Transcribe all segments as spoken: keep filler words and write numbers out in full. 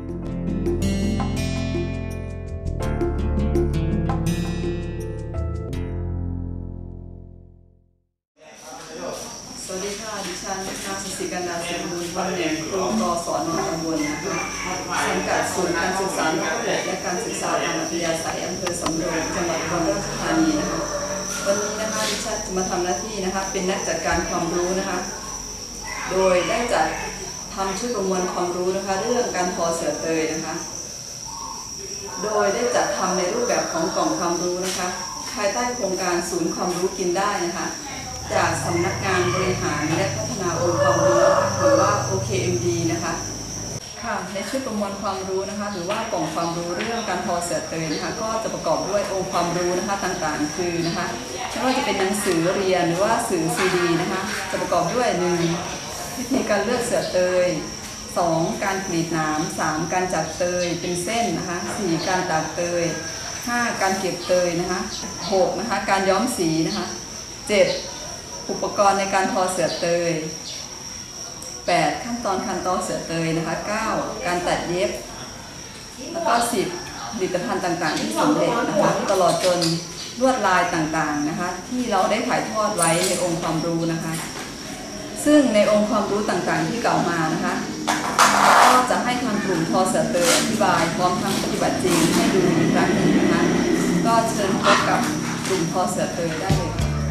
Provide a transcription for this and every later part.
สวัสดีค่ะดิฉันนางสุศิกันดาเสบุญวันหนึ่งครูกศน.ตำบลนะคะสังกัดศูนย์การศึกษานอกระบบและการศึกษาทางอัธยาศัยอำเภอสำโรงจังหวัดอุบลราชธานีนะคะวันนี้นะคะดิฉันจะมาทำหน้าที่นะคะเป็นนักจัดการความรู้นะคะโดยได้จัดทำชุดประมวลความรู้นะคะเรื่องการทอเสือเตยนะคะโดยได้จัดทำในรูปแบบของกล่องความรู้นะคะภายใต้โครงการศูนย์ความรู้กินได้นะคะจากสำนักงานบริหารและพัฒนาองค์ความรู้หรือว่า โอ เค เอ็ม ดี นะคะค่ะในชุดประมวลความรู้นะคะหรือว่ากล่องความรู้เรื่องการทอเสือเตยนะคะก็จะประกอบด้วยองค์ความรู้นะคะต่างๆคือนะคะไม่ว่าจะเป็นหนังสือเรียนหรือว่าสื่อซีดีนะคะจะประกอบด้วยหนึ่งวิธีการเลือกเสือเตยสองการกรีดหนามสามการจัดเตยเป็นเส้นนะคะสี่การตากเตยห้าการเก็บเตยนะคะหกนะคะการย้อมสีนะคะเจ็ดอุปกรณ์ในการทอเสือเตยแปดขั้นตอนการทอเสือเตยนะคะเก้าการตัดเย็บแล้วก็สิบผลิตภัณฑ์ต่างๆที่สำเร็จนะคะตลอดจนลวดลายต่างๆนะคะที่เราได้ถ่ายทอดไว้ในองค์ความรู้นะคะซึ่งในองค์ความรู้ต่างๆที่กล่าวมานะคะก็จะให้ทางกลุ่มทอเสือเตยอธิบายพร้อมทั้งปฏิบัติจริงให้ดูอีกครั้งหนึ่งนะคะก็เชิญพบกับกลุ่มทอเสือเตยได้เลย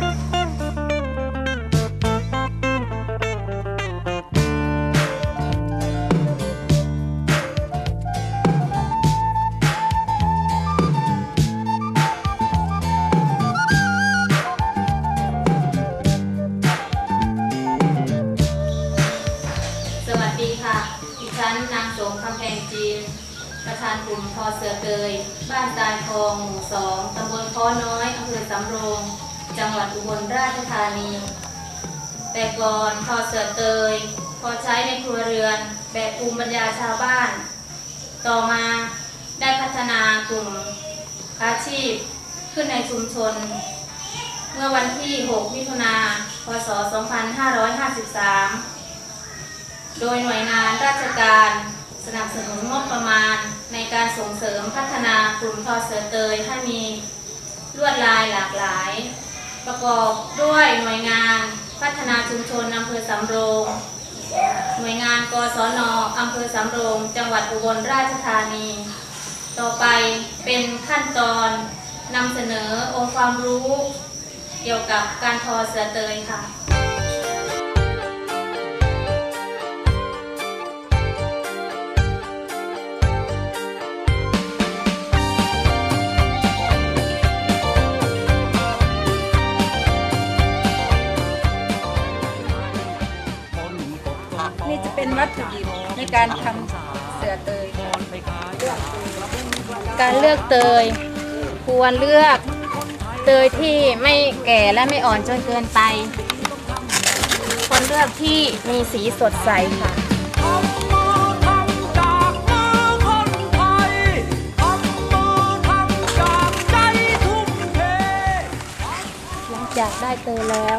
สวัสดีค่ะดิฉันนางสมคำแพงจีนประธานกลุ่มทอเสือเตยบ้านตาลทองหมู่สองตำบลค้อน้อยอำเภอสำโรงจังหวัดอุบลราชธานีแต่ก่อนทอเสือเตยพอใช้ในครัวเรือนแบบภูมิปัญญาชาวบ้านต่อมาได้พัฒนากลุ่มอาชีพขึ้นในชุมชนเมื่อวันที่หกมิถุนายนพ.ศ. สองพันห้าร้อยห้าสิบสามโดยหน่วยงานราชการสนับสนุนงบประมาณในการส่งเสริมพัฒนากลุ่มทอเสือเตยให้มีลวดลายหลากหลายประกอบด้วยหน่วยงานพัฒนาชุมชนอำเภอสำโรงหน่วยงานกศน.อำเภอสำโรงจังหวัดอุบลราชธานีต่อไปเป็นขั้นตอนนำเสนอองค์ความรู้เกี่ยวกับการทอเสือเตยค่ะนี่จะเป็นวัตถุดิบในการทำเสือเตยการเลือกเตยควรเลือกเตยที่ไม่แก่และไม่อ่อนจนเกินไปควรเลือกที่มีสีสดใสค่ะหลังจากได้เตยแล้ว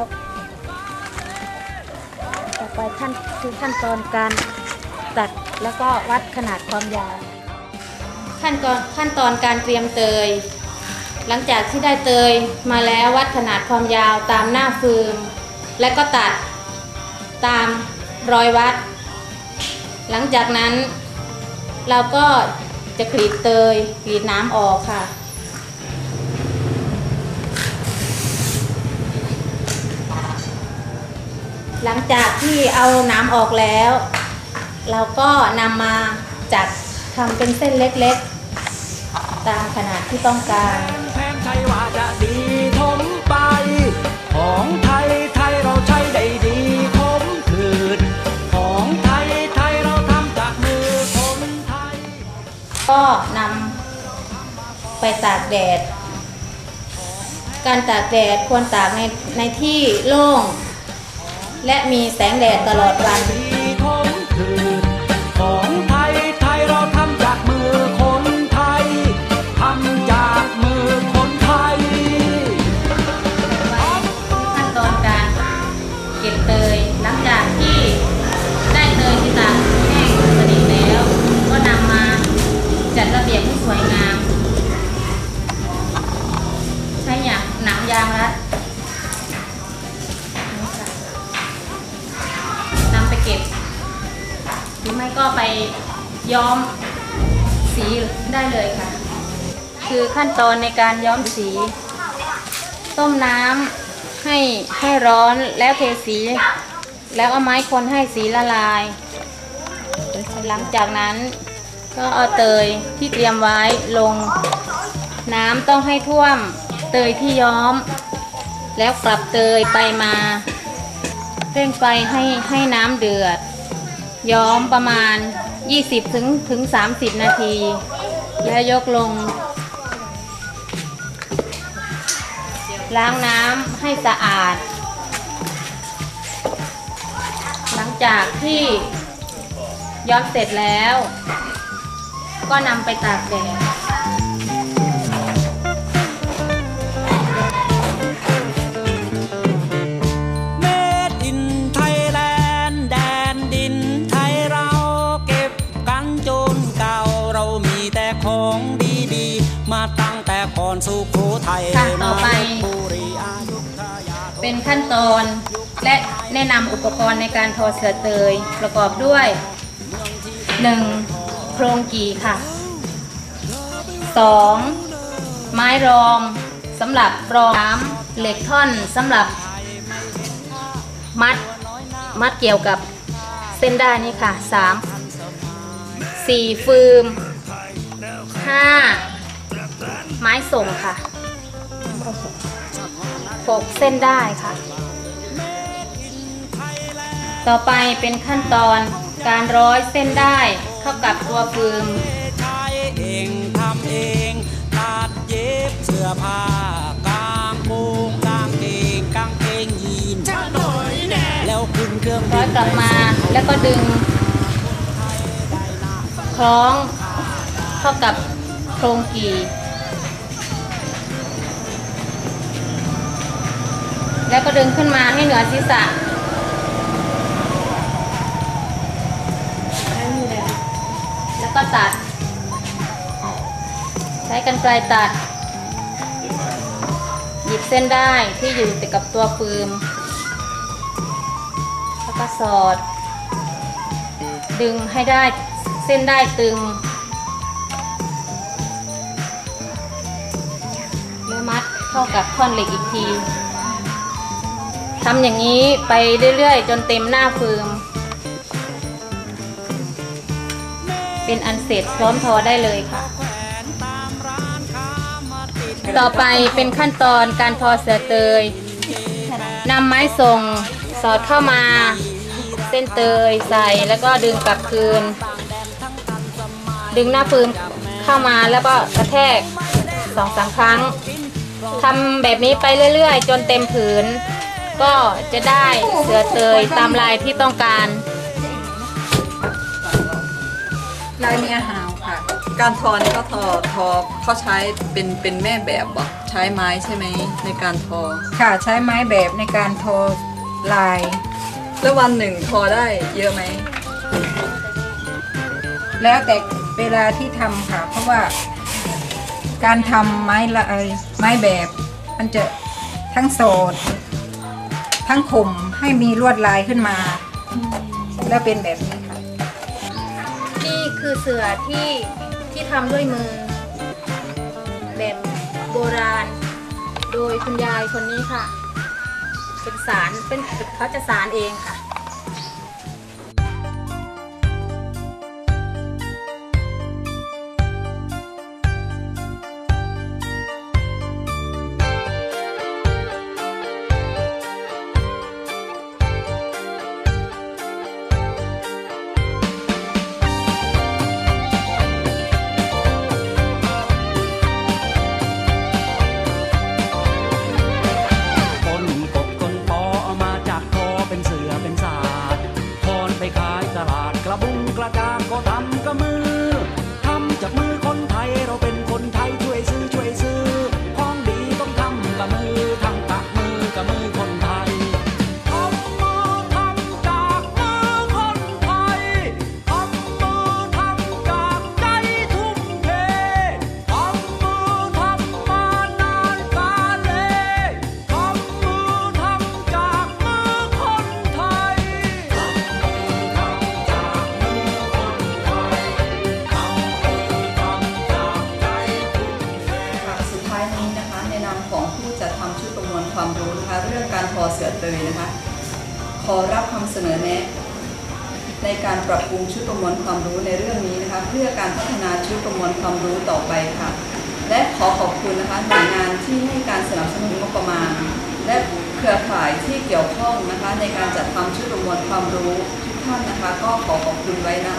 ต่อไปขั้นคือขั้นตอนการตัดแล้วก็วัดขนาดความยาวขั้นตอนขั้นตอนการเตรียมเตยหลังจากที่ได้เตยมาแล้ววัดขนาดความยาวตามหน้าฟืนและก็ตัดตามรอยวัดหลังจากนั้นเราก็จะกรีดเตยกรีดน้ำออกค่ะหลังจากที่เอาน้ำออกแล้วเราก็นำมาจัดทำเป็นเส้นเล็กๆตามขนาดที่ต้องการแทนใช่ว่าจะดีทมไปของไทยไทยเราใช้ได้ดีทมคืนของไทยไทยเราทำจากมือคนไทยก็นำไปตากแดดการตากแดดควรตากในในที่โล่งและมีแสงแดดตลอดวันของไทยไทยเราทำจากมือคนไทยทำจากมือคนไทยขั้นตอนการเก็บเตยหลังจากที่ได้เตยที่ตากแห้งสนิทแล้วก็นำมาไม่ก็ไปย้อมสีได้เลยค่ะคือขั้นตอนในการย้อมสีต้มน้ำให้ให้ร้อนแล้วเทสีแล้วเอาไม้คนให้สีละลายหลังจากนั้นก็เอาเตยที่เตรียมไว้ลงน้ำต้องให้ท่วมเตยที่ย้อมแล้วกลับเตยไปมาเร่งไฟให้ให้น้ำเดือดย้อมประมาณยี่สิบถึงถึงสามสิบนาทีแล้วยกลงล้างน้ำให้สะอาดหลังจากที่ย้อมเสร็จแล้วก็นำไปตากแดดสุโขทัยค่ะต่อไปเป็นขั้นตอนและแนะนำอุปกรณ์ในการทอเสือเตยประกอบด้วย หนึ่ง โครงกี่ค่ะ สอง ไม้รองสำหรับรองน้ำเหล็กท่อนสำหรับมัดมัดเกี่ยวกับเส้นได้นี่ค่ะ สาม สี่ ฟืม ห้า ไม้ส่งค่ะ หก เส้นได้ค่ะต่อไปเป็นขั้นตอนการร้อยเส้นได้เข้ากับตัวฟืมเองทำเองตัดเย็บเสื้อผ้ากางโปงกางเกงกางเกงยีนแล้วขึ้นเครื่องร้อยกลับมาแล้วก็ดึงคล้องเข้ากับโครงกี่แล้วก็ดึงขึ้นมาให้เหนือศีรษะแล้วก็ตัดใช้กรรไกรตัดหยิบเส้นได้ที่อยู่ติดกับตัวฟืมแล้วก็สอดดึงให้ได้เส้นได้ตึงแล้วมัดเข้ากับท่อนเหล็กอีกทีทำอย่างนี้ไปเรื่อยๆจนเต็มหน้าฟืมเป็นอันเสร็จพร้อมทอได้เลยค่ะต่อไปเป็นขั้นตอนการทอเสือเตยนำไม้ส่งสอดเข้ามาเส้นเตยใส่แล้วก็ดึงกลับคืนดึงหน้าฟืมเข้ามาแล้วก็กระแทกสองสามครั้งทำแบบนี้ไปเรื่อยๆจนเต็มผืนก็จะได้เสือเตยตามลายที่ต้องการลายเมียหาวค่ะการทอนี่ก็ทอทอเขาใช้เป็นเป็นแม่แบบบ่ใช้ไม้ใช่ไหมในการทอค่ะใช้ไม้แบบในการทอลายแล้ววันหนึ่งทอได้เยอะไหมแล้วแต่เวลาที่ทำค่ะเพราะว่าการทำไม้ลายไม้แบบมันจะทั้งโสดทั้งคมให้มีลวดลายขึ้นมาแล้วเป็นแบบนี้ค่ะนี่คือเสือที่ที่ทำด้วยมือแบบโบราณโดยคุณยายคนนี้ค่ะเป็นสารเป็นเขาจะสารเองค่ะขอรับคำเสนอแนะในการปรับปรุงชุดประมวลความรู้ในเรื่องนี้นะคะเพื่อการพัฒนาชุดประมวลความรู้ต่อไปค่ะและขอขอบคุณนะคะหน่วยงานที่ให้การสนับสนุนงบประมาณและเครือข่ายที่เกี่ยวข้องนะคะในการจัดทำชุดประมวลความรู้ทุกท่านนะคะก็ขอขอบคุณไว้ณ